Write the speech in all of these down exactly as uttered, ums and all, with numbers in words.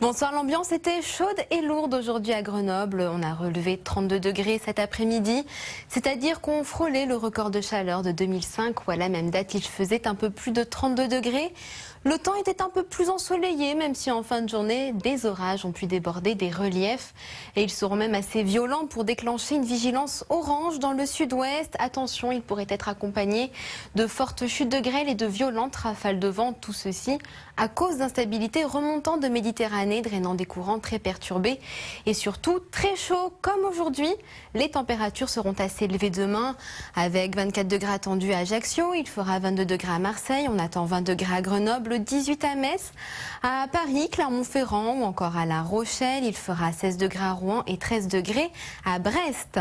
Bonsoir, l'ambiance était chaude et lourde aujourd'hui à Grenoble. On a relevé trente-deux degrés cet après-midi, c'est-à-dire qu'on frôlait le record de chaleur de deux mille cinq où à la même date il faisait un peu plus de trente-deux degrés. Le temps était un peu plus ensoleillé, même si en fin de journée, des orages ont pu déborder des reliefs. Et ils seront même assez violents pour déclencher une vigilance orange dans le sud-ouest. Attention, il pourrait être accompagné de fortes chutes de grêle et de violentes rafales de vent. Tout ceci à cause d'instabilité remontant de Méditerranée, drainant des courants très perturbés et surtout très chauds comme aujourd'hui. Les températures seront assez élevées demain avec vingt-quatre degrés attendus à Ajaccio, il fera vingt-deux degrés à Marseille, on attend vingt degrés à Grenoble, dix-huit à Metz, à Paris, Clermont-Ferrand ou encore à La Rochelle, il fera seize degrés à Rouen et treize degrés à Brest.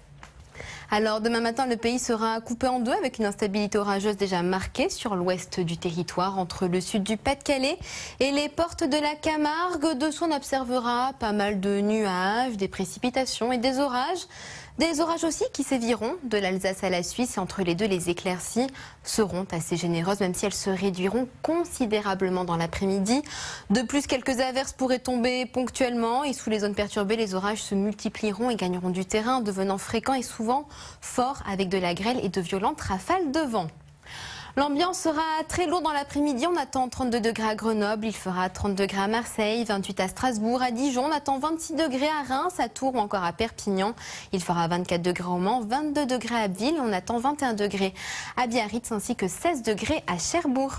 Alors demain matin, le pays sera coupé en deux avec une instabilité orageuse déjà marquée sur l'ouest du territoire, entre le sud du Pas-de-Calais et les portes de la Camargue. Dessous, on observera pas mal de nuages, des précipitations et des orages. Des orages aussi qui séviront de l'Alsace à la Suisse et entre les deux, les éclaircies seront assez généreuses, même si elles se réduiront considérablement dans l'après-midi. De plus, quelques averses pourraient tomber ponctuellement et sous les zones perturbées, les orages se multiplieront et gagneront du terrain, devenant fréquents et souvent forts avec de la grêle et de violentes rafales de vent. L'ambiance sera très lourde dans l'après-midi. On attend trente-deux degrés à Grenoble, il fera trente degrés à Marseille, vingt-huit à Strasbourg, à Dijon. On attend vingt-six degrés à Reims, à Tours ou encore à Perpignan. Il fera vingt-quatre degrés au Mans, vingt-deux degrés à Abbeville. On attend vingt et un degrés à Biarritz ainsi que seize degrés à Cherbourg.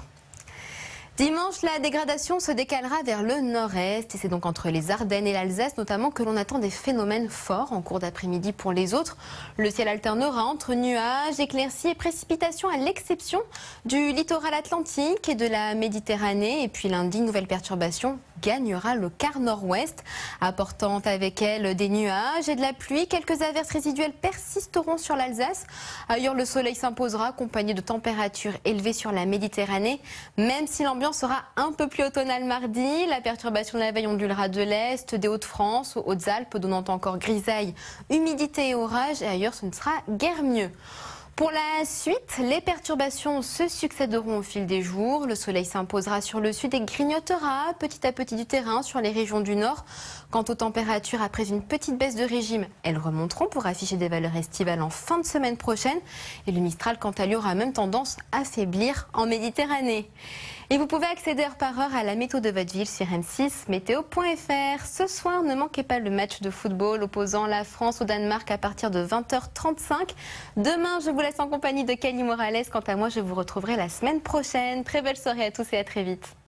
Dimanche, la dégradation se décalera vers le nord-est et c'est donc entre les Ardennes et l'Alsace notamment que l'on attend des phénomènes forts en cours d'après-midi pour les autres. Le ciel alternera entre nuages, éclaircies et précipitations à l'exception du littoral atlantique et de la Méditerranée. Et puis lundi, une nouvelle perturbation gagnera le quart nord-ouest, apportant avec elle des nuages et de la pluie. Quelques averses résiduelles persisteront sur l'Alsace. Ailleurs, le soleil s'imposera accompagné de températures élevées sur la Méditerranée, même si l'ambiance sera un peu plus automnale mardi. La perturbation de la veille ondulera de l'Est, des Hauts-de-France aux Hautes-Alpes, donnant encore grisaille, humidité et orage. Et ailleurs, ce ne sera guère mieux. Pour la suite, les perturbations se succéderont au fil des jours. Le soleil s'imposera sur le sud et grignotera petit à petit du terrain sur les régions du nord. Quant aux températures, après une petite baisse de régime, elles remonteront pour afficher des valeurs estivales en fin de semaine prochaine. Et le Mistral, quant à lui, aura même tendance à faiblir en Méditerranée. Et vous pouvez accéder heure par heure à la météo de votre ville sur m six météo point f r. Ce soir, ne manquez pas le match de football opposant la France au Danemark à partir de vingt heures trente-cinq. Demain, je vous laisse en compagnie de Kelly Morales. Quant à moi, je vous retrouverai la semaine prochaine. Très belle soirée à tous et à très vite.